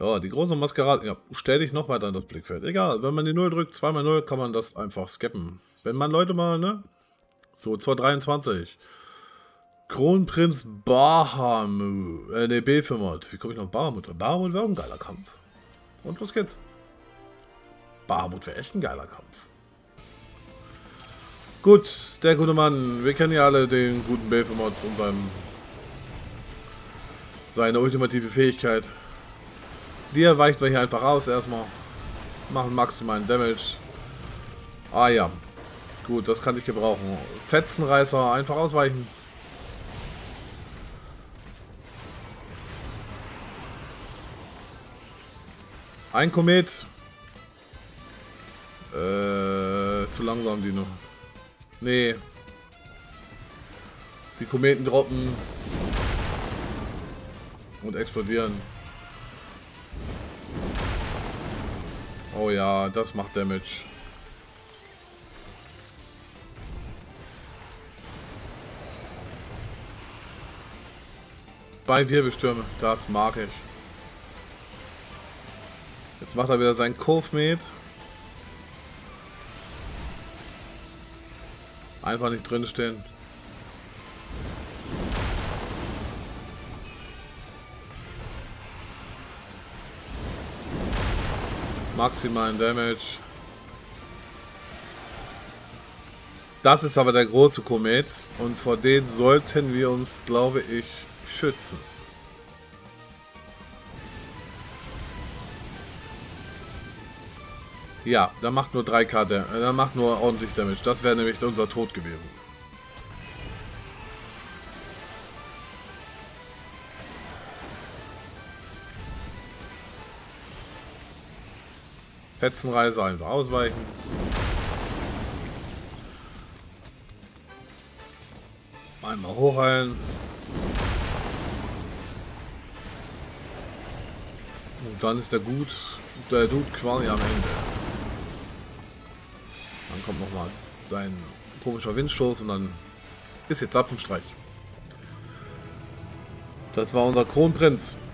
Ja, die große Maskerade. Ja, stell dich noch weiter in das Blickfeld. Egal, wenn man die 0 drückt, 2x0, kann man das einfach skippen. Wenn man Leute mal, ne? So, 223. Kronprinz Bahamut. Ne, Befemot. Wie komme ich noch Bahamut? Bahamut wäre auch ein geiler Kampf. Und los geht's. Bahamut wäre echt ein geiler Kampf. Gut, der gute Mann. Wir kennen ja alle den guten Befemot und seine ultimative Fähigkeit. Die erweicht wir hier einfach aus erstmal. Machen maximalen Damage. Ah ja. Gut, das kann ich gebrauchen. Fetzenreißer, einfach ausweichen. Ein Komet. Zu langsam die noch. Nee. Die Kometen droppen. Und explodieren. Oh ja, das macht Damage. Bei Wirbelstürme, das mag ich. Jetzt macht er wieder seinen Kurvmet. Einfach nicht drin stehen. Maximalen Damage. Das ist aber der große Komet und vor dem sollten wir uns, glaube ich, schützen. Ja, der macht nur 3k, der macht nur ordentlich Damage. Das wäre nämlich unser Tod gewesen. Fetzenreise einfach ausweichen. Einmal hochheilen. Und dann ist der Dude quasi am Ende. Dann kommt nochmal sein komischer Windstoß und dann ist jetzt Zapfenstreich. Das war unser Kronprinz.